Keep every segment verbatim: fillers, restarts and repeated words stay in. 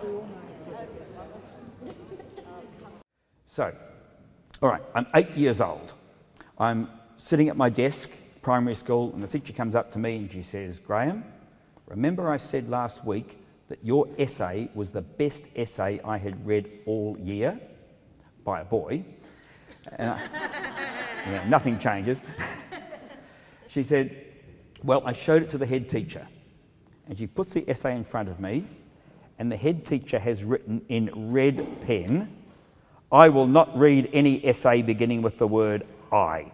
So, all right, I'm eight years old. I'm sitting at my desk, primary school, and the teacher comes up to me and she says, "Graeme, remember I said last week that your essay was the best essay I had read all year?" By a boy. And I, yeah, nothing changes. She said, "Well, I showed it to the head teacher." And she puts the essay in front of me, and the head teacher has written in red pen, "I will not read any essay beginning with the word I."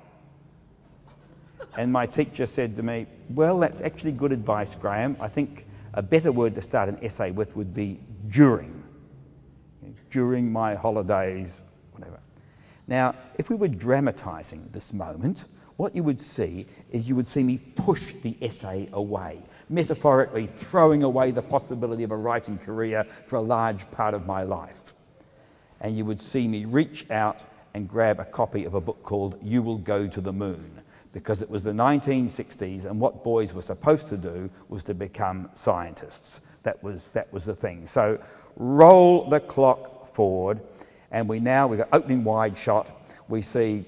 And my teacher said to me, "Well, that's actually good advice, Graeme. I think a better word to start an essay with would be during. During my holidays, whatever." Now, if we were dramatising this moment, what you would see is you would see me push the essay away, metaphorically throwing away the possibility of a writing career for a large part of my life. And you would see me reach out and grab a copy of a book called You Will Go to the Moon, because it was the nineteen sixties and what boys were supposed to do was to become scientists. That was, that was the thing. So roll the clock forward, and we now, we've got opening wide shot, we see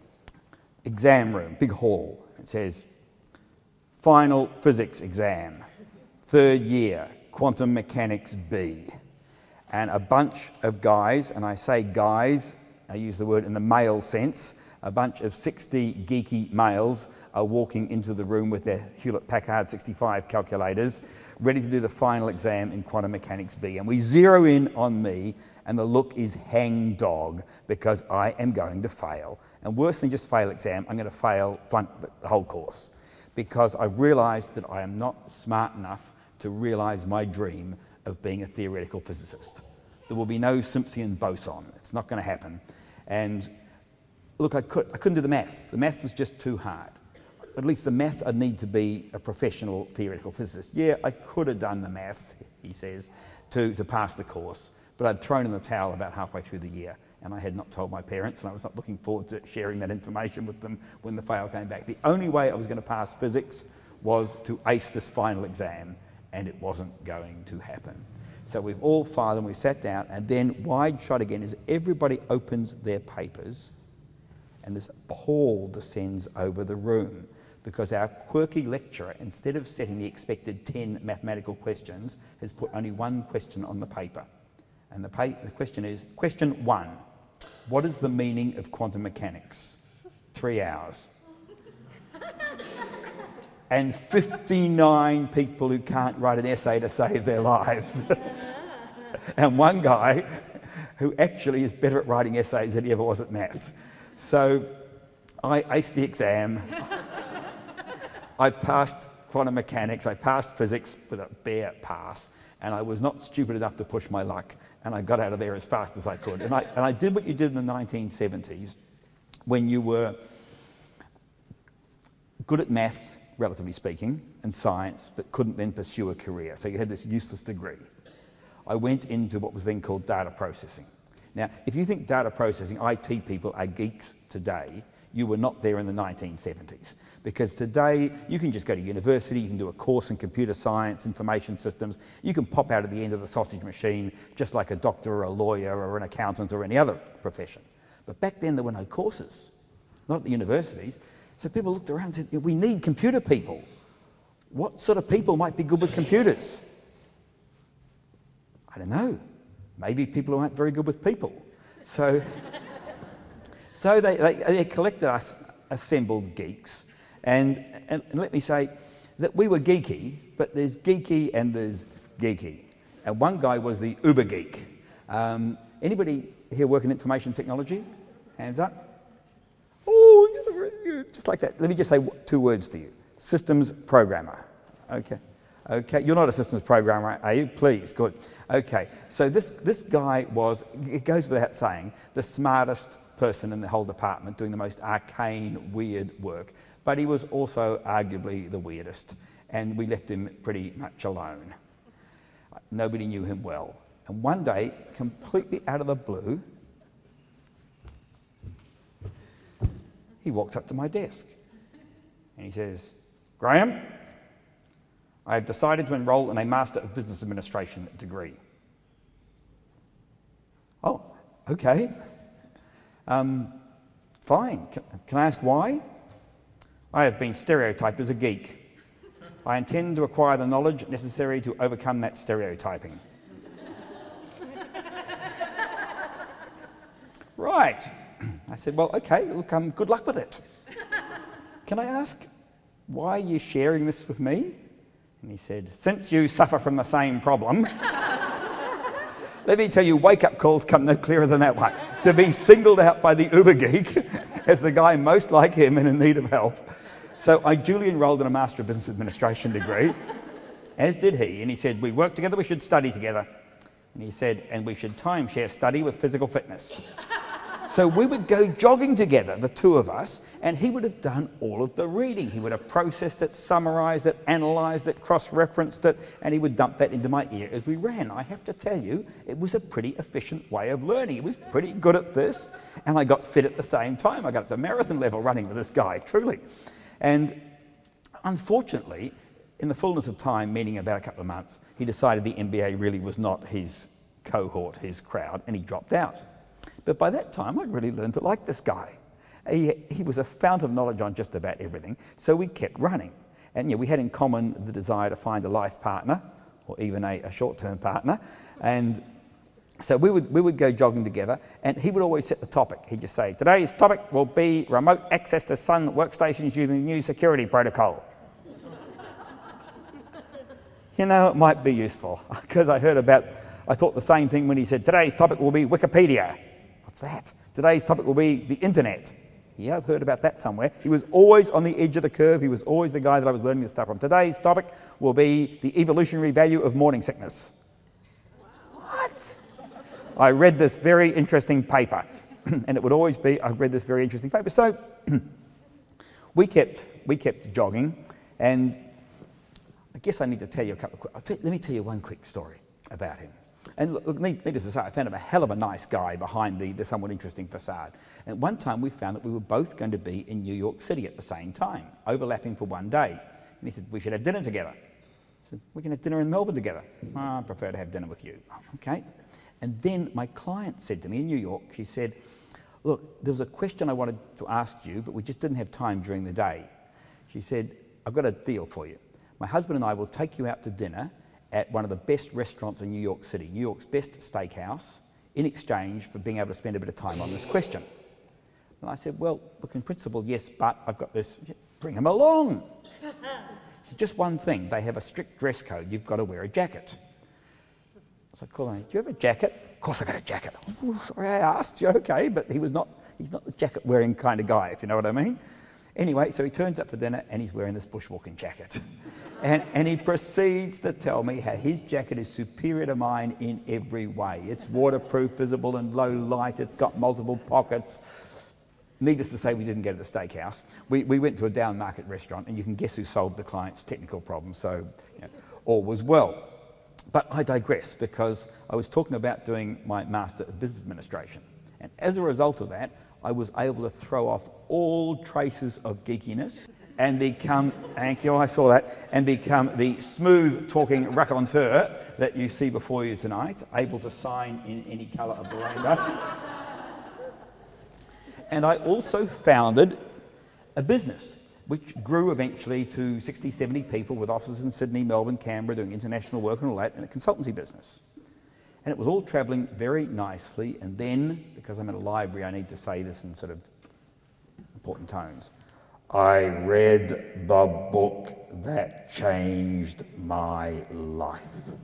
exam room, big hall. It says, final physics exam, third year, quantum mechanics B. And a bunch of guys, and I say guys, I use the word in the male sense, a bunch of sixty geeky males are walking into the room with their Hewlett-Packard sixty-five calculators, ready to do the final exam in quantum mechanics B. And we zero in on me, and the look is hang dog, because I am going to fail. And worse than just fail exam, I'm going to fail front, the whole course, because I've realised that I am not smart enough to realise my dream of being a theoretical physicist. There will be no Simpson boson. It's not going to happen. And look, I, could, I couldn't do the maths. The maths was just too hard. At least the maths, I'd need to be a professional theoretical physicist. Yeah, I could have done the maths, he says, to, to pass the course, but I'd thrown in the towel about halfway through the year, and I had not told my parents, and I was not looking forward to sharing that information with them when the fail came back. The only way I was going to pass physics was to ace this final exam, and it wasn't going to happen. So we've all filed and we sat down, and then wide shot again as everybody opens their papers, and this pall descends over the room, because our quirky lecturer, instead of setting the expected ten mathematical questions, has put only one question on the paper. And the, pa the question is, question one, what is the meaning of quantum mechanics? Three hours. And fifty-nine people who can't write an essay to save their lives. And one guy who actually is better at writing essays than he ever was at maths. So I aced the exam. I passed quantum mechanics, I passed physics with a bare pass, and I was not stupid enough to push my luck, and I got out of there as fast as I could. And I, and I did what you did in the nineteen seventies, when you were good at maths, relatively speaking, and science, but couldn't then pursue a career. So you had this useless degree. I went into what was then called data processing. Now, if you think data processing, I T people are geeks today, you were not there in the nineteen seventies. Because today, you can just go to university, you can do a course in computer science, information systems, you can pop out at the end of the sausage machine just like a doctor or a lawyer or an accountant or any other profession. But back then, there were no courses, not at the universities. So people looked around and said, we need computer people. What sort of people might be good with computers? I don't know. Maybe people who aren't very good with people. So, so they, they, they collected us assembled geeks. And, and, and let me say that we were geeky, but there's geeky and there's geeky. And one guy was the uber geek. Um, anybody here work in information technology? Hands up. Oh, just, just like that. Let me just say two words to you. Systems programmer. Okay. Okay. You're not a systems programmer, are you? Please. Good. Okay. So this, this guy was, it goes without saying, the smartest person in the whole department, doing the most arcane, weird work. But he was also arguably the weirdest, and we left him pretty much alone. Nobody knew him well. And one day, completely out of the blue, he walked up to my desk and he says, "Graeme, I have decided to enrol in a Master of Business Administration degree." Oh, okay. Um, fine. Can, can I ask why? I have been stereotyped as a geek. I intend to acquire the knowledge necessary to overcome that stereotyping. Right. I said, well, okay, look, um, good luck with it. Can I ask why you're sharing this with me? And he said, since you suffer from the same problem, let me tell you, wake-up calls come no clearer than that one. To be singled out by the uber geek as the guy most like him and in need of help. So I duly enrolled in a Master of Business Administration degree, as did he. And he said, we work together, we should study together. And he said, and we should timeshare study with physical fitness. So we would go jogging together, the two of us, and he would have done all of the reading. He would have processed it, summarised it, analysed it, cross-referenced it, and he would dump that into my ear as we ran. I have to tell you, it was a pretty efficient way of learning. He was pretty good at this, and I got fit at the same time. I got up to marathon level running with this guy, truly. And unfortunately, in the fullness of time, meaning about a couple of months, he decided the M B A really was not his cohort, his crowd, and he dropped out. But by that time, I'd really learned to like this guy. He, he was a fount of knowledge on just about everything, so we kept running. And yeah, we had in common the desire to find a life partner, or even a, a short-term partner. And so we would, we would go jogging together, and he would always set the topic. He'd just say, today's topic will be remote access to Sun workstations using the new security protocol. You know, it might be useful, because I heard about, I thought the same thing when he said, today's topic will be Wikipedia. What's that? Today's topic will be the internet. Yeah, I've heard about that somewhere. He was always on the edge of the curve. He was always the guy that I was learning this stuff from. Today's topic will be the evolutionary value of morning sickness. What? I read this very interesting paper, and it would always be, I've read this very interesting paper. So we kept, we kept jogging, and I guess I need to tell you a couple of quick, I'll tell, let me tell you one quick story about him. And look, needless to say, I found him a hell of a nice guy behind the, the somewhat interesting facade. And one time we found that we were both going to be in New York City at the same time, overlapping for one day. And he said, we should have dinner together. I said, we can have dinner in Melbourne together. Oh, I prefer to have dinner with you. Oh, okay. And then my client said to me in New York, she said, look, there was a question I wanted to ask you, but we just didn't have time during the day. She said, I've got a deal for you. My husband and I will take you out to dinner at one of the best restaurants in New York City, New York's best steakhouse, in exchange for being able to spend a bit of time on this question. And I said, well, look, in principle, yes, but I've got this, bring him along. She said, just one thing, they have a strict dress code, you've got to wear a jacket. I was like, cool, do you have a jacket? Of course I got a jacket. Oh, sorry, I asked you, okay, but he was not, he's not the jacket wearing kind of guy, if you know what I mean. Anyway, so he turns up for dinner and he's wearing this bushwalking jacket. And, and he proceeds to tell me how his jacket is superior to mine in every way. It's waterproof, visible in low light, it's got multiple pockets. Needless to say, we didn't go to the steakhouse. We, we went to a down market restaurant, and you can guess who solved the client's technical problem, so you know, all was well. But I digress, because I was talking about doing my Master of Business Administration. And as a result of that, I was able to throw off all traces of geekiness and become, thank you, I saw that, and become the smooth-talking raconteur that you see before you tonight, able to sign in any colour of the rainbow. And I also founded a business, which grew eventually to sixty, seventy people with offices in Sydney, Melbourne, Canberra, doing international work and all that, and a consultancy business. And it was all travelling very nicely, and then, because I'm in a library, I need to say this in sort of important tones. I read the book that changed my life.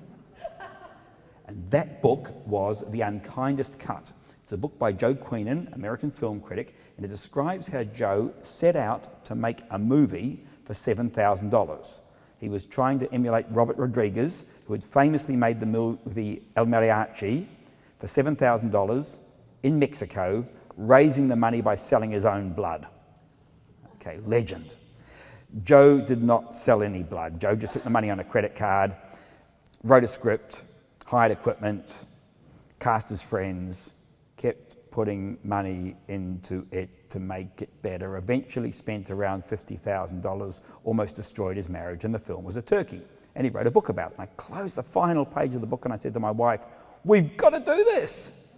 And that book was The Unkindest Cut. It's a book by Joe Queenan, American film critic, and it describes how Joe set out to make a movie for seven thousand dollars. He was trying to emulate Robert Rodriguez, who had famously made the movie El Mariachi for seven thousand dollars in Mexico, raising the money by selling his own blood. Okay, legend. Joe did not sell any blood. Joe just took the money on a credit card, wrote a script, hired equipment, cast his friends, kept putting money into it to make it better, eventually spent around fifty thousand dollars, almost destroyed his marriage, and the film was a turkey. And he wrote a book about it. And I closed the final page of the book and I said to my wife, we've got to do this.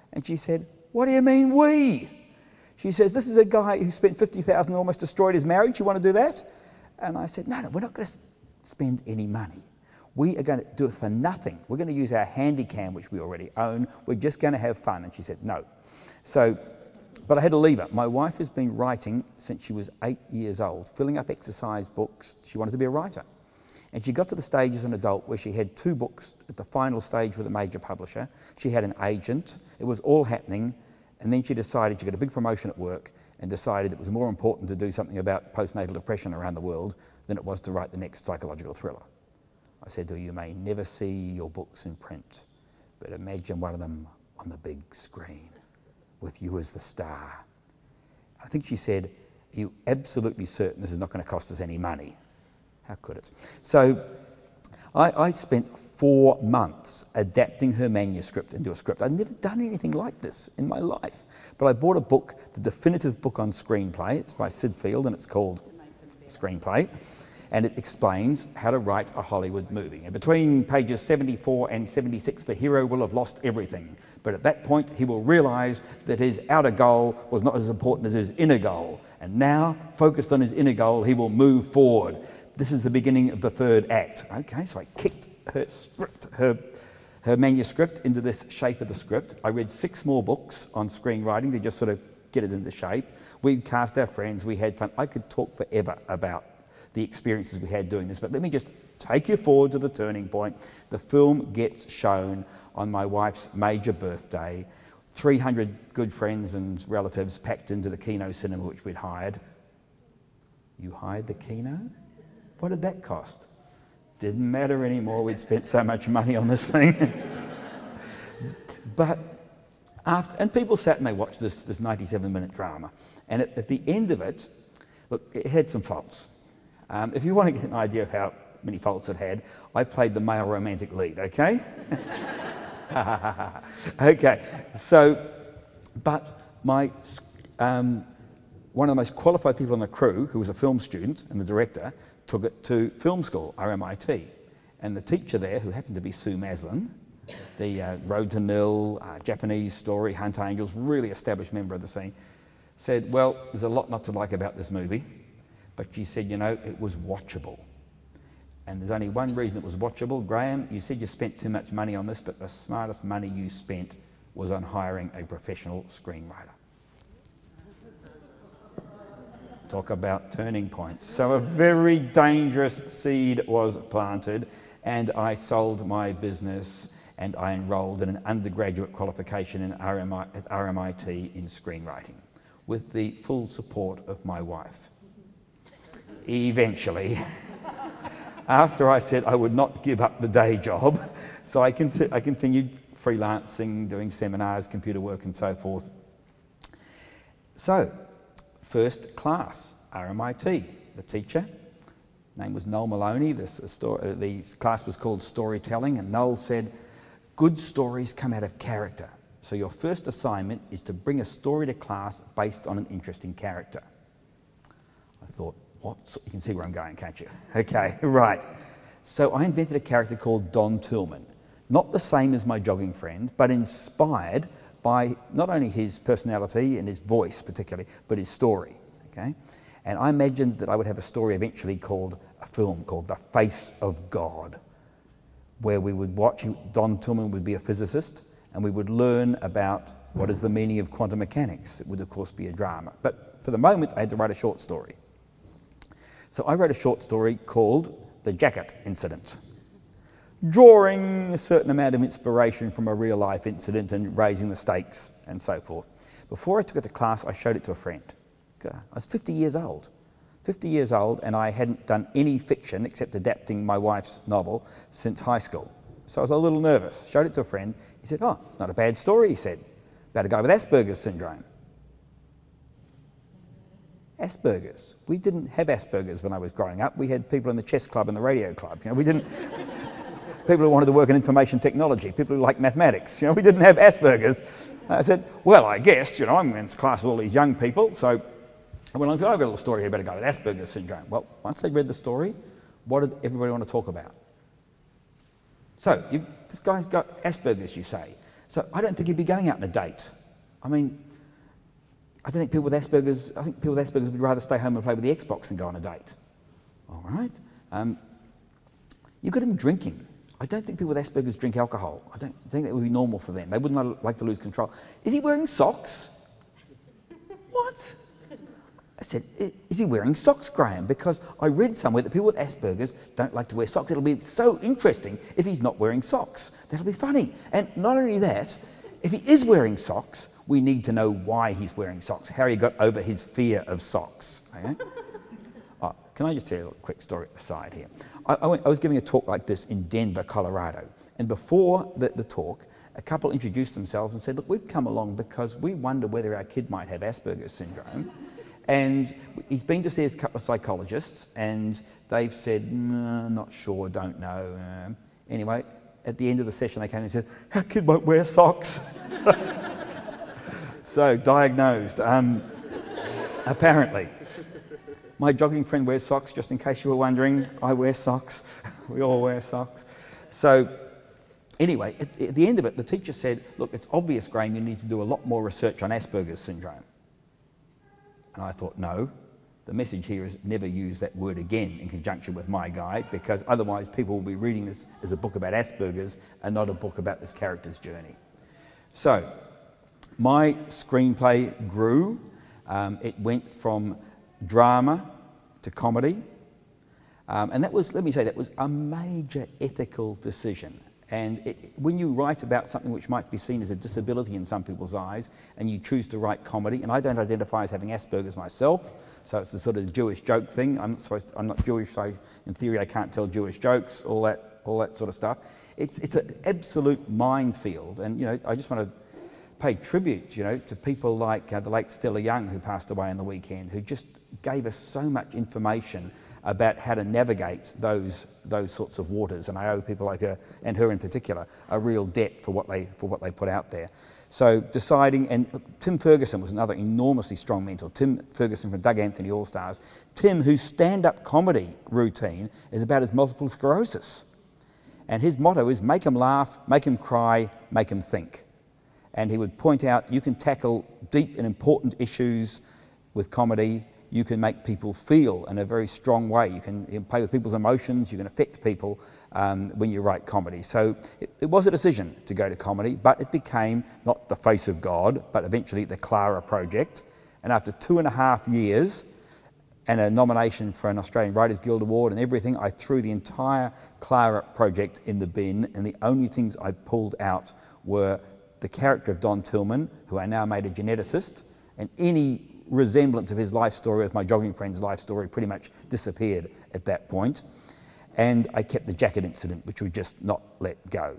And she said, what do you mean we? She says, this is a guy who spent fifty thousand dollars, almost destroyed his marriage. You want to do that? And I said, no, no, we're not going to spend any money. We are going to do it for nothing. We're going to use our handy cam, which we already own. We're just going to have fun. And she said, no. So, but I had to leave her. My wife has been writing since she was eight years old, filling up exercise books. She wanted to be a writer. And she got to the stage as an adult where she had two books at the final stage with a major publisher. She had an agent. It was all happening. And then she decided she got a big promotion at work and decided it was more important to do something about postnatal depression around the world than it was to write the next psychological thriller. I said to her, you may never see your books in print, but imagine one of them on the big screen with you as the star. I think she said, are you absolutely certain this is not going to cost us any money? How could it? So I, I spent four months adapting her manuscript into a script. I'd never done anything like this in my life. But I bought a book, the definitive book on screenplay. It's by Sid Field and it's called Screenplay. And it explains how to write a Hollywood movie. And between pages seventy-four and seventy-six, the hero will have lost everything. But at that point, he will realize that his outer goal was not as important as his inner goal. And now, focused on his inner goal, he will move forward. This is the beginning of the third act. Okay, so I kicked her script, her, her manuscript into this shape of the script. I read six more books on screenwriting to just sort of get it into shape. We cast our friends, we had fun. I could talk forever about the experiences we had doing this, but let me just take you forward to the turning point. The film gets shown on my wife's major birthday. three hundred good friends and relatives packed into the Kino cinema which we'd hired. You hired the Kino? What did that cost? Didn't matter anymore, we'd spent so much money on this thing. But after, and people sat and they watched this, this ninety-seven minute drama. And at, at the end of it, look, it had some faults. Um, if you want to get an idea of how many faults it had, I played the male romantic lead, okay? Okay, so, but my, um, one of the most qualified people on the crew, who was a film student and the director, took it to film school, R M I T. And the teacher there, who happened to be Sue Maslin, the uh, Road to Nil, uh, Japanese story, Hunt Angels, really established member of the scene, said, well, there's a lot not to like about this movie, but she said, you know, it was watchable. And there's only one reason it was watchable. Graeme, you said you spent too much money on this, but the smartest money you spent was on hiring a professional screenwriter. Talk about turning points. So a very dangerous seed was planted, and I sold my business and I enrolled in an undergraduate qualification in R M I, at R M I T in screenwriting with the full support of my wife. Eventually, after I said I would not give up the day job, so I, conti I continued freelancing, doing seminars, computer work and so forth. So, first class, R M I T, the teacher, name was Noel Maloney, this, uh, the class was called Storytelling, and Noel said, good stories come out of character. So your first assignment is to bring a story to class based on an interesting character. I thought, what? So you can see where I'm going, can't you? Okay, right. So I invented a character called Don Tillman. Not the same as my jogging friend, but inspired by not only his personality and his voice particularly, but his story, okay? And I imagined that I would have a story eventually called, a film called The Face of God, where we would watch, Don Tillman would be a physicist, and we would learn about what is the meaning of quantum mechanics. It would of course be a drama. But for the moment, I had to write a short story. So I wrote a short story called The Jacket Incident, drawing a certain amount of inspiration from a real life incident and raising the stakes and so forth. Before I took it to class, I showed it to a friend. I was fifty years old. fifty years old, and I hadn't done any fiction except adapting my wife's novel since high school. So I was a little nervous. Showed it to a friend. He said, oh, it's not a bad story, he said, about a guy with Asperger's syndrome. Asperger's. We didn't have Asperger's when I was growing up. We had people in the chess club and the radio club. You know, we didn't. People who wanted to work in information technology, people who like mathematics. You know, we didn't have Asperger's. I said, well, I guess, you know, I'm in this class with all these young people, so I went on and said, oh, I've got a little story here about a guy with Asperger's syndrome. Well, once they read the story, what did everybody want to talk about? So, you, this guy's got Asperger's, you say. So I don't think he'd be going out on a date. I mean, I don't think people with Asperger's, I think people with Asperger's would rather stay home and play with the Xbox than go on a date. All right? Um, you've got him drinking. I don't think people with Asperger's drink alcohol. I don't think that would be normal for them. They wouldn't like to lose control. Is he wearing socks? What? I said, is he wearing socks, Graeme? Because I read somewhere that people with Asperger's don't like to wear socks. It'll be so interesting if he's not wearing socks. That'll be funny. And not only that, if he is wearing socks, we need to know why he's wearing socks. Harry got over his fear of socks. Okay? Oh, can I just tell you a quick story aside here? I, I, went, I was giving a talk like this in Denver, Colorado. And before the, the talk, a couple introduced themselves and said, look, we've come along because we wonder whether our kid might have Asperger's syndrome. And he's been to see a couple of psychologists, and they've said, no, not sure, don't know. Um, anyway, at the end of the session, they came and said, our kid won't wear socks. so, so, diagnosed, um, apparently. My jogging friend wears socks, just in case you were wondering. I wear socks. We all wear socks. So, anyway, at, at the end of it, the teacher said, look, it's obvious, Graeme, you need to do a lot more research on Asperger's syndrome. And I thought, no, the message here is never use that word again in conjunction with my guide, because otherwise people will be reading this as a book about Asperger's and not a book about this character's journey. So, my screenplay grew. Um, it went from drama to comedy. Um, and that was, let me say, that was a major ethical decision. And it, when you write about something which might be seen as a disability in some people's eyes, and you choose to write comedy, and I don't identify as having Asperger's myself, so it's the sort of Jewish joke thing. I'm not, supposed to, I'm not Jewish, so in theory I can't tell Jewish jokes, all that, all that sort of stuff. It's, it's an absolute minefield, and you know, I just want to pay tribute, you know, to people like uh, the late Stella Young, who passed away on the weekend, who just gave us so much information about how to navigate those those sorts of waters, and I owe people like her, and her in particular, a real debt for what they for what they put out there. So deciding, and Tim Ferguson was another enormously strong mentor. Tim Ferguson from Doug Anthony All Stars. Tim, whose stand-up comedy routine is about his multiple sclerosis, and his motto is make him laugh, make him cry, make him think. And he would point out you can tackle deep and important issues with comedy. You can make people feel in a very strong way. You can, you can play with people's emotions. You can affect people um, when you write comedy. So it, it was a decision to go to comedy, but it became not The Face of God, but eventually the Clara Project. And after two and a half years and a nomination for an Australian Writers Guild Award and everything, I threw the entire Clara Project in the bin, and the only things I pulled out were the character of Don Tillman, who I now made a geneticist, and any resemblance of his life story with my jogging friend's life story pretty much disappeared at that point. And I kept the jacket incident, which would just not let go.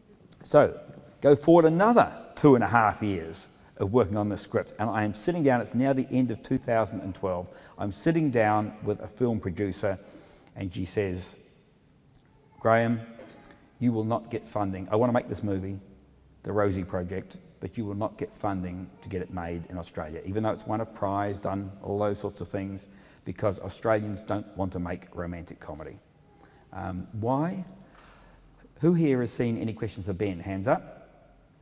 So, go forward another two and a half years of working on the script, and I am sitting down, it's now the end of two thousand twelve, I'm sitting down with a film producer, and she says, Graeme, you will not get funding. I want to make this movie, the Rosie Project, but you will not get funding to get it made in Australia, even though it's won a prize, done all those sorts of things, because Australians don't want to make romantic comedy. Um, why? Who here has seen any questions for Ben? Hands up.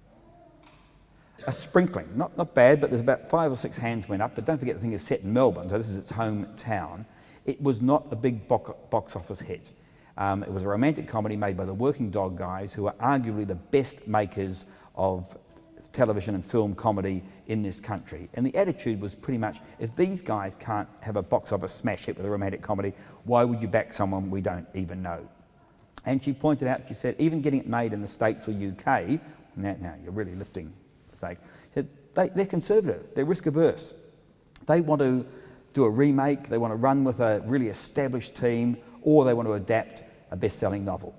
A sprinkling, not, not bad, but there's about five or six hands went up, but don't forget the thing is set in Melbourne, so this is its hometown. It was not a big box office hit. Um, it was a romantic comedy made by the Working Dog guys, who are arguably the best makers of television and film comedy in this country. And the attitude was pretty much, if these guys can't have a box office smash hit with a romantic comedy, why would you back someone we don't even know? And she pointed out, she said, even getting it made in the States or U K, now, now you're really lifting the stake, they, they're conservative, they're risk averse. They want to do a remake, they want to run with a really established team, or they want to adapt a best-selling novel.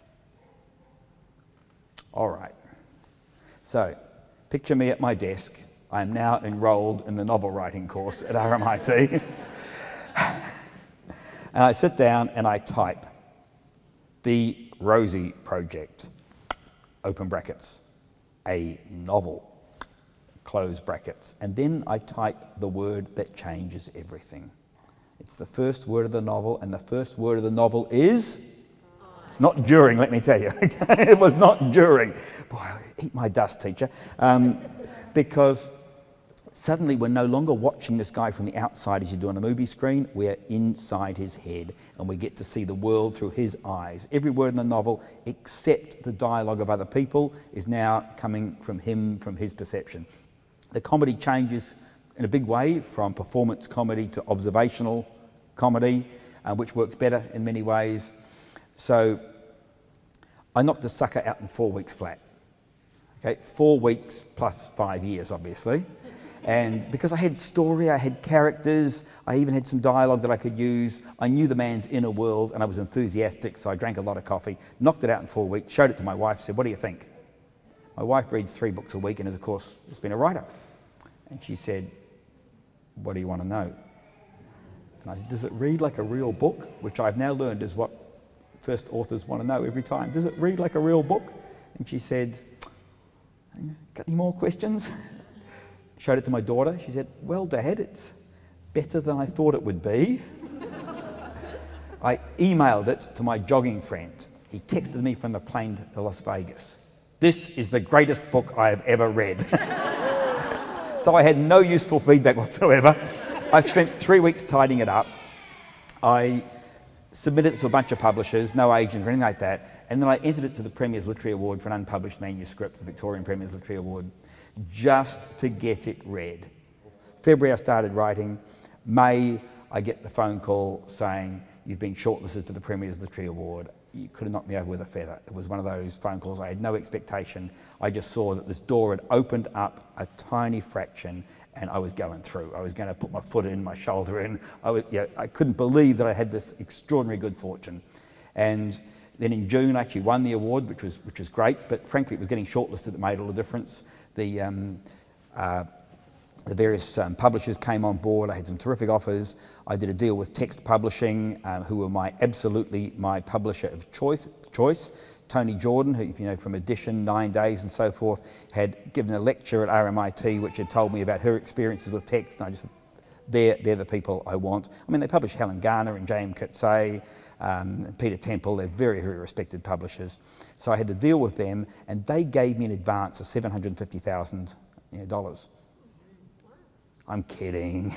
All right. So, picture me at my desk. I am now enrolled in the novel writing course at R M I T. And I sit down and I type, The Rosie Project, open brackets, a novel, close brackets. And then I type the word that changes everything. It's the first word of the novel, and the first word of the novel is It's not during, let me tell you. It was not during. Boy, eat my dust, teacher. Um, because suddenly we're no longer watching this guy from the outside as you do on a movie screen. We're inside his head and we get to see the world through his eyes. Every word in the novel, except the dialogue of other people, is now coming from him, from his perception. The comedy changes in a big way from performance comedy to observational comedy, uh, which works better in many ways. So I knocked the sucker out in four weeks flat. Okay, four weeks plus five years, obviously. And because I had story, I had characters, I even had some dialogue that I could use. I knew the man's inner world and I was enthusiastic, so I drank a lot of coffee, knocked it out in four weeks, showed it to my wife, said, what do you think? My wife reads three books a week and is, of course, has been a writer. And she said, what do you want to know? And I said, does it read like a real book? Which I've now learned is what first authors want to know every time. Does it read like a real book? And she said, got any more questions? Showed it to my daughter. She said, well, Dad, it's better than I thought it would be. I emailed it to my jogging friend. He texted me from the plane to Las Vegas. This is the greatest book I have ever read. So I had no useful feedback whatsoever. I spent three weeks tidying it up. I submitted it to a bunch of publishers, no agent or anything like that, and then I entered it to the Premier's Literary Award for an unpublished manuscript, the Victorian Premier's Literary Award, just to get it read. February I started writing. May I get the phone call saying, you've been shortlisted for the Premier's Literary Award. You could have knocked me over with a feather. It was one of those phone calls I had no expectation. I just saw that this door had opened up a tiny fraction and I was going through. I was going to put my foot in, my shoulder in. I, was, you know, I couldn't believe that I had this extraordinary good fortune. And then in June I actually won the award, which was, which was great, but frankly it was getting shortlisted that made all the difference. The, um, uh, the various um, publishers came on board. I had some terrific offers. I did a deal with Text Publishing, um, who were my absolutely my publisher of choice. choice. Tony Jordan, who, if you know, from Edition, Nine Days and so forth, had given a lecture at R M I T which had told me about her experiences with text, and I just said, they're, they're the people I want. I mean, they publish Helen Garner and James Coetzee, um, and Peter Temple. They're very, very respected publishers. So I had to deal with them, and they gave me an advance of seven hundred fifty thousand dollars. I'm kidding.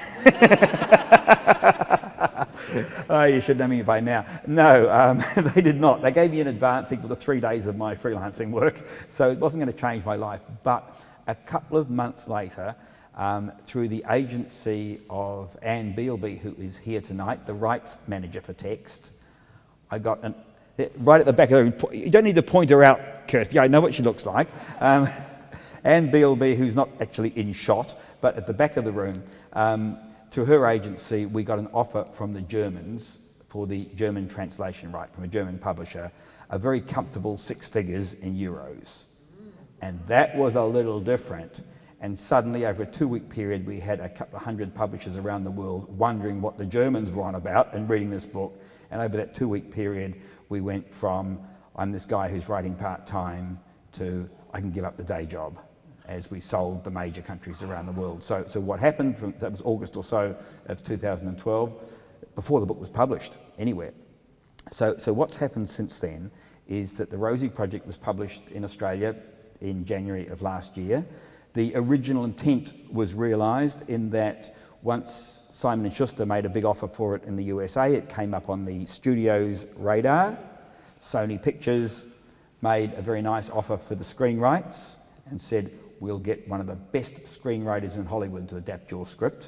Oh, you should know me by now. No, um, they did not. They gave me an advance equal to three days of my freelancing work, so it wasn't going to change my life. But a couple of months later, um, through the agency of Anne Beelby, who is here tonight, the rights manager for Text, I got an, right at the back of the room. You don't need to point her out, Kirsty. I know what she looks like. Um, Anne Beelby, who's not actually in shot, but at the back of the room, um, through her agency, we got an offer from the Germans for the German translation right, from a German publisher, a very comfortable six figures in euros. And that was a little different. And suddenly, over a two-week period, we had a couple of hundred publishers around the world wondering what the Germans were on about and reading this book. And over that two-week period, we went from, I'm this guy who's writing part-time, to I can give up the day job, as we sold the major countries around the world. So, so what happened, from, that was August or so of two thousand twelve, before the book was published anywhere. So, so what's happened since then is that the Rosie Project was published in Australia in January of last year. The original intent was realised in that once Simon and Schuster made a big offer for it in the U S A, it came up on the studio's radar. Sony Pictures made a very nice offer for the screen rights and said, we'll get one of the best screenwriters in Hollywood to adapt your script.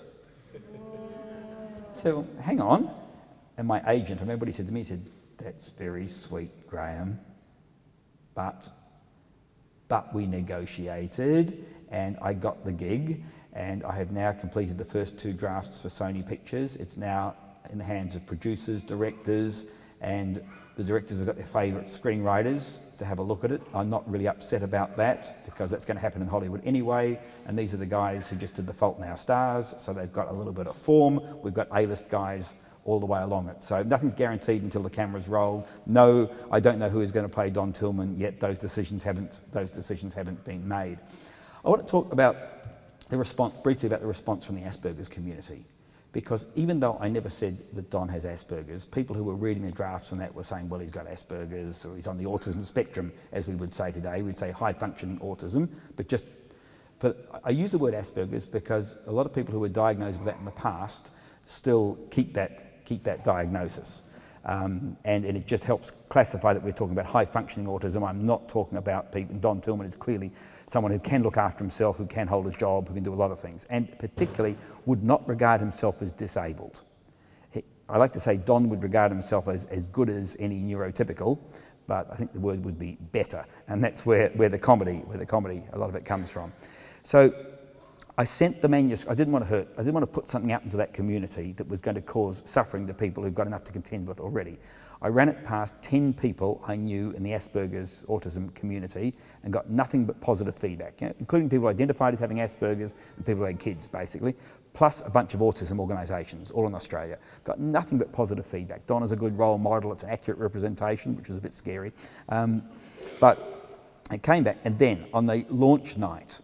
So, hang on. And my agent, I remember what he said to me, he said, that's very sweet, Graeme, but, but we negotiated and I got the gig, and I have now completed the first two drafts for Sony Pictures. It's now in the hands of producers, directors, and the directors have got their favourite screenwriters to have a look at it. I'm not really upset about that because that's going to happen in Hollywood anyway, and these are the guys who just did The Fault in Our Stars, so they've got a little bit of form. We've got A-list guys all the way along it. So nothing's guaranteed until the cameras roll. No, I don't know who is going to play Don Tillman yet. Those decisions haven't, those decisions haven't been made. I want to talk about the response, briefly about the response from the Asperger's community, because even though I never said that Don has Asperger's, people who were reading the drafts and that were saying, well, he's got Asperger's, or he's on the autism spectrum, as we would say today. We'd say high-functioning autism, but just, for, I use the word Asperger's because a lot of people who were diagnosed with that in the past still keep that, keep that diagnosis. Um, and, and it just helps classify that we're talking about high-functioning autism. I'm not talking about people. Don Tillman is clearly someone who can look after himself, who can hold a job, who can do a lot of things, and particularly would not regard himself as disabled. He, I like to say Don would regard himself as, as good as any neurotypical, but I think the word would be better, and that's where, where the comedy, where the comedy, a lot of it comes from. So I sent the manuscript. I didn't want to hurt. I didn't want to put something out into that community that was going to cause suffering to people who've got enough to contend with already. I ran it past ten people I knew in the Asperger's autism community and got nothing but positive feedback, you know, including people identified as having Asperger's and people who had kids, basically, plus a bunch of autism organisations, all in Australia. Got nothing but positive feedback. Don is a good role model. It's an accurate representation, which is a bit scary. Um, but it came back, and then on the launch night,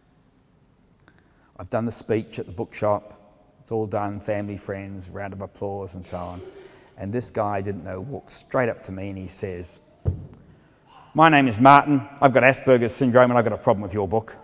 I've done the speech at the bookshop. It's all done, family, friends, round of applause and so on. And this guy I didn't know walks straight up to me and he says, "My name is Martin, I've got Asperger's syndrome and I've got a problem with your book."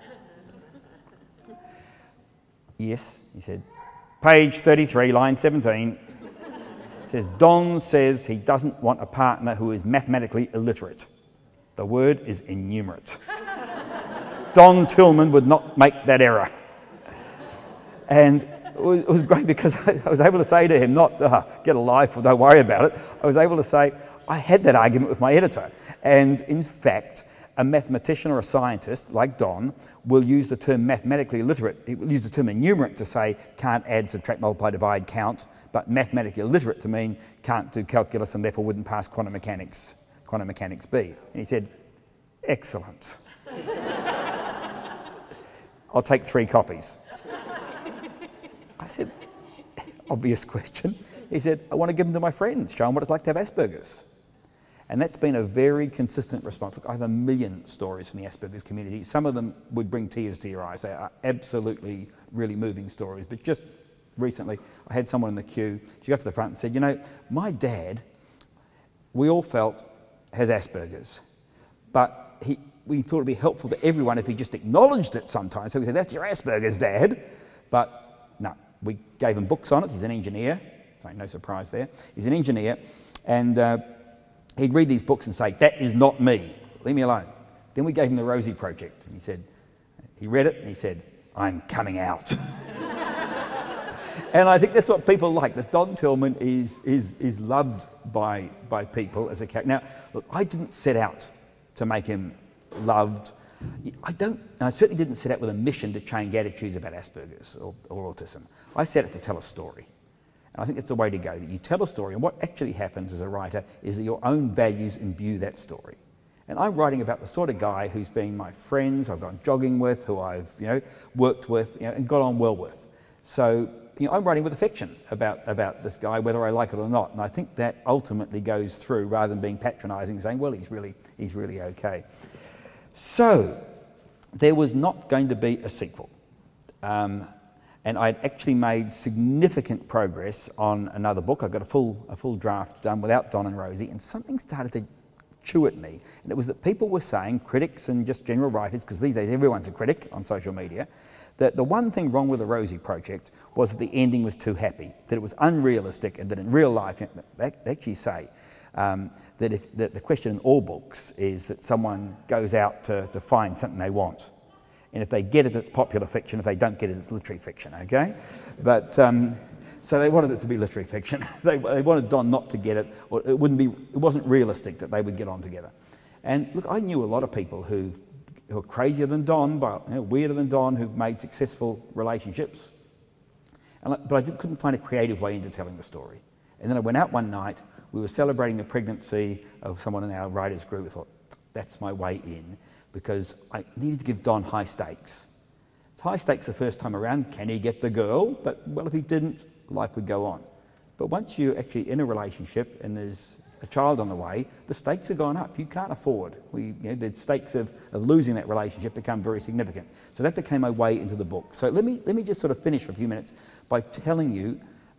"Yes," he said. "Page thirty-three, line seventeen. It says, Don says he doesn't want a partner who is mathematically illiterate. The word is innumerate. Don Tillman would not make that error." And it was, it was great because I, I was able to say to him, not uh, get a life or don't worry about it. I was able to say, I had that argument with my editor. And in fact, a mathematician or a scientist like Don will use the term mathematically illiterate. He will use the term innumerate to say can't add, subtract, multiply, divide, count, but mathematically illiterate to mean can't do calculus and therefore wouldn't pass quantum mechanics, quantum mechanics B. And he said, "Excellent. I'll take three copies." I said, "Obvious question." He said, "I want to give them to my friends, show them what it's like to have Asperger's." And that's been a very consistent response. Look, I have a million stories from the Asperger's community. Some of them would bring tears to your eyes. They are absolutely really moving stories. But just recently, I had someone in the queue. She got to the front and said, "You know, my dad, we all felt, has Asperger's. But he, we thought it'd be helpful to everyone if he just acknowledged it sometimes." So we said, "That's your Asperger's, Dad." But no. We gave him books on it. He's an engineer. Sorry, no surprise there. He's an engineer. And uh, he'd read these books and say, "That is not me. Leave me alone." Then we gave him the Rosie Project. And he said, he read it and he said, "I'm coming out." And I think that's what people like, that Don Tillman is, is, is loved by, by people as a character. Now, look, I didn't set out to make him loved. I don't, and I certainly didn't set out with a mission to change attitudes about Asperger's or, or autism. I set out to tell a story. And I think it's the way to go, that you tell a story, and what actually happens as a writer is that your own values imbue that story. And I'm writing about the sort of guy who's been my friends, I've gone jogging with, who I've you know, worked with you know, and got on well with. So you know, I'm writing with affection about, about this guy, whether I like it or not. And I think that ultimately goes through, rather than being patronising, saying, well, he's really, he's really okay. So there was not going to be a sequel. Um, and I'd actually made significant progress on another book. I got a full, a full draft done without Don and Rosie, and something started to chew at me. And it was that people were saying, critics and just general writers, because these days everyone's a critic on social media, that the one thing wrong with the Rosie Project was that the ending was too happy, that it was unrealistic, and that in real life, you know, they actually say um, that, if, that the question in all books is that someone goes out to, to find something they want. And if they get it, it's popular fiction. If they don't get it, it's literary fiction, okay? But, um, so they wanted it to be literary fiction. they, they wanted Don not to get it, or it wouldn't be, it wasn't realistic that they would get on together. And look, I knew a lot of people who who are crazier than Don, but you know, weirder than Don, who've made successful relationships. And, but I did, couldn't find a creative way into telling the story. And then I went out one night, we were celebrating the pregnancy of someone in our writers group. I thought, that's my way in, because I needed to give Don high stakes. It's high stakes the first time around. Can he get the girl? But, well, if he didn't, life would go on. But once you're actually in a relationship and there's a child on the way, the stakes have gone up. You can't afford. We, you know, the stakes of, of losing that relationship become very significant. So that became my way into the book. So let me, let me just sort of finish for a few minutes by telling you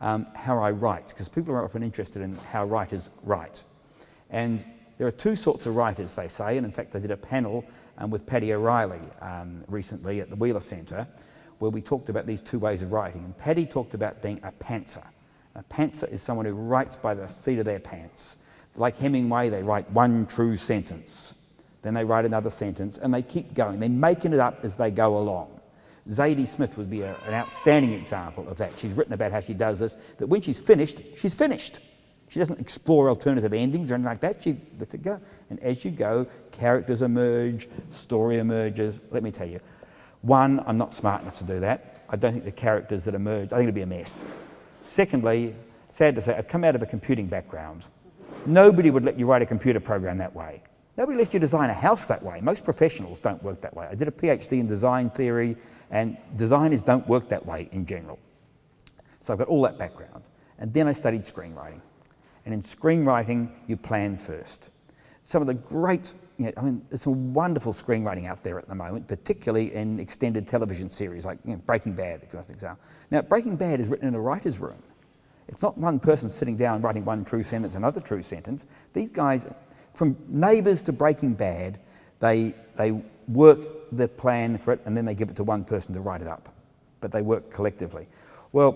um, how I write, because people are often interested in how writers write. And there are two sorts of writers, they say, and in fact I did a panel um, with Paddy O'Reilly um, recently at the Wheeler Centre, where we talked about these two ways of writing. And Paddy talked about being a pantser. A pantser is someone who writes by the seat of their pants. Like Hemingway, they write one true sentence. Then they write another sentence, and they keep going. They're making it up as they go along. Zadie Smith would be a, an outstanding example of that. She's written about how she does this, that when she's finished, she's finished. She doesn't explore alternative endings or anything like that. She lets it go. And as you go, characters emerge, story emerges. Let me tell you, one, I'm not smart enough to do that. I don't think the characters that emerge, I think it'll be a mess. Secondly, sad to say, I've come out of a computing background. Nobody would let you write a computer program that way. Nobody lets you design a house that way. Most professionals don't work that way. I did a PhD in design theory, and designers don't work that way in general. So I've got all that background. And then I studied screenwriting. And in screenwriting, you plan first. Some of the great, you know, I mean, there's some wonderful screenwriting out there at the moment, particularly in extended television series like you know, Breaking Bad, if you want to example. Now, Breaking Bad is written in a writer's room. It's not one person sitting down writing one true sentence, another true sentence. These guys, from Neighbours to Breaking Bad, they, they work the plan for it and then they give it to one person to write it up. But they work collectively. Well,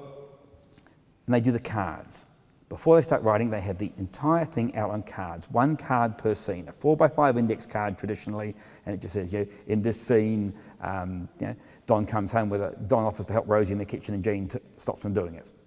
and they do the cards. Before they start writing, they have the entire thing out on cards, one card per scene, a four by five index card traditionally, and it just says, you know, in this scene, um, you know, Don comes home with a, Don offers to help Rosie in the kitchen and Jean t stops from doing it.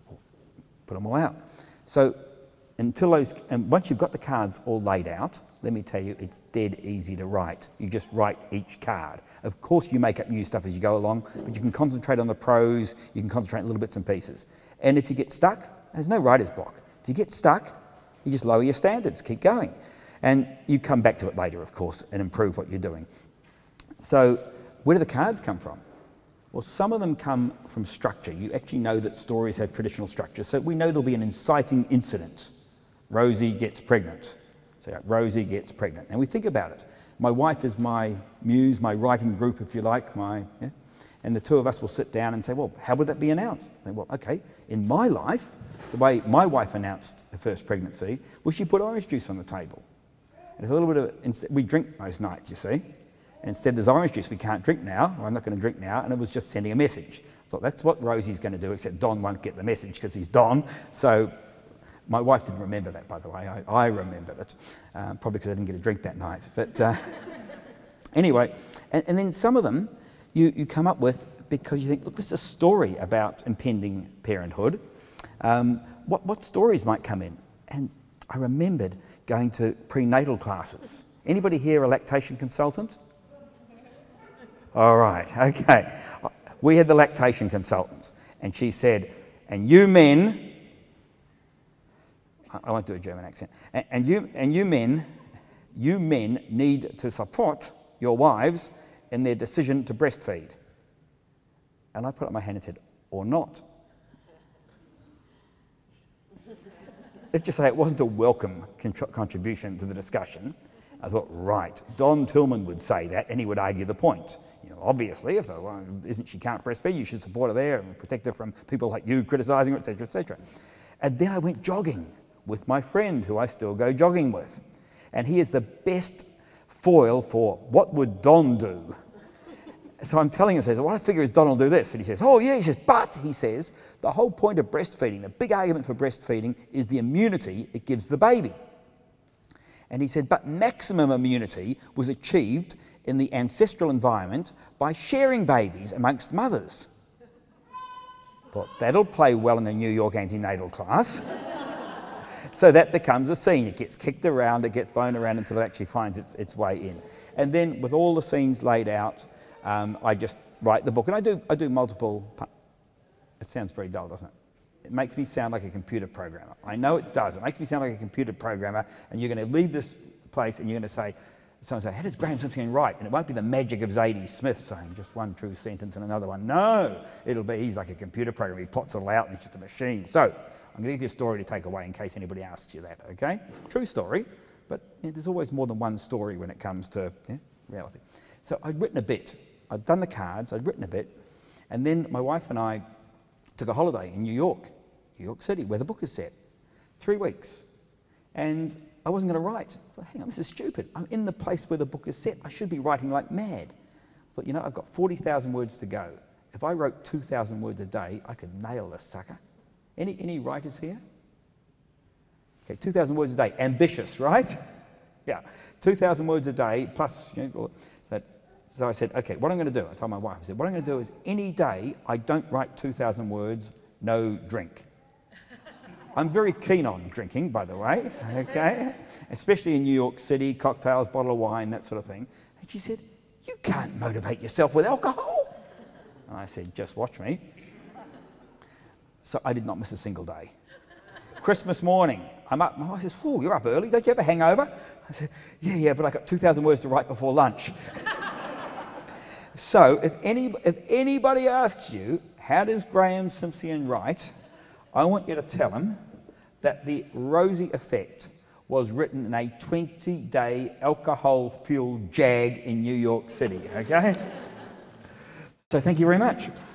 Put them all out. So until those, and once you've got the cards all laid out, let me tell you, it's dead easy to write. You just write each card. Of course you make up new stuff as you go along, but you can concentrate on the prose, you can concentrate on little bits and pieces. And if you get stuck, there's no writer's block. If you get stuck, you just lower your standards, keep going. And you come back to it later, of course, and improve what you're doing. So where do the cards come from? Well, some of them come from structure. You actually know that stories have traditional structure. So we know there'll be an inciting incident. Rosie gets pregnant. So Rosie gets pregnant. And we think about it. My wife is my muse, my writing group, if you like, my, yeah? And the two of us will sit down and say, well, how would that be announced? And well, okay, in my life, the way my wife announced her first pregnancy was she put orange juice on the table. And there's a little bit of, we drink most nights, you see. And instead there's orange juice we can't drink now, or I'm not going to drink now, and it was just sending a message. I thought that's what Rosie's going to do, except Don won't get the message because he's Don. So my wife didn't remember that, by the way. I, I remembered it, uh, probably because I didn't get a drink that night. But uh, anyway, and, and then some of them you, you come up with because you think, look, this is a story about impending parenthood. Um, what, what stories might come in? And I remembered going to prenatal classes. Anybody here a lactation consultant? All right, okay. We had the lactation consultant, and she said, and you men, I won't do a German accent, and, and, you, and you men, you men need to support your wives in their decision to breastfeed. And I put up my hand and said, or not. Let's just say it wasn't a welcome contribution to the discussion. I thought, right, Don Tillman would say that, and he would argue the point. You know, obviously, if the, well, isn't she can't breastfeed, you should support her there and protect her from people like you criticising her, et cetera, et cetera. And then I went jogging with my friend, who I still go jogging with, and he is the best foil for what would Don do. So I'm telling him, says, well, I figure is Don will do this, and he says, oh yeah, he says, but he says the whole point of breastfeeding, the big argument for breastfeeding, is the immunity it gives the baby. And he said, but maximum immunity was achieved in the ancestral environment by sharing babies amongst mothers. Thought that'll play well in the New York antenatal class. So that becomes a scene. It gets kicked around, it gets blown around until it actually finds its, its way in. And then with all the scenes laid out, um, I just write the book. And I do, I do multiple, it sounds very dull, doesn't it? It makes me sound like a computer programmer. I know it does. It makes me sound like a computer programmer, and you're going to leave this place and you're going to say, someone say, how does Graeme Simsion write? And it won't be the magic of Zadie Smith saying just one true sentence and another one. No, it'll be, he's like a computer programmer. He plots it all out and he's just a machine. So I'm going to give you a story to take away in case anybody asks you that, okay? True story, but yeah, there's always more than one story when it comes to yeah, reality. So I'd written a bit. I'd done the cards, I'd written a bit, and then my wife and I took a holiday in New York. New York City, where the book is set. Three weeks. And I wasn't going to write. I thought, hang on, this is stupid. I'm in the place where the book is set. I should be writing like mad. I thought, you know, I've got forty thousand words to go. If I wrote two thousand words a day, I could nail this sucker. Any, any writers here? Okay, two thousand words a day. Ambitious, right? Yeah, two thousand words a day plus, you know, so, so I said, okay, what I'm going to do, I told my wife, I said, what I'm going to do is any day I don't write two thousand words, no drink. I'm very keen on drinking, by the way, okay? Especially in New York City, cocktails, bottle of wine, that sort of thing. And she said, you can't motivate yourself with alcohol. And I said, just watch me. So I did not miss a single day. Christmas morning, I'm up, my wife says, oh, you're up early, don't you have a hangover? I said, yeah, yeah, but I got two thousand words to write before lunch. So if, any, if anybody asks you, how does Graeme Simsion write? I want you to tell them that the Rosie Effect was written in a twenty-day alcohol-fueled jag in New York City, okay? So thank you very much.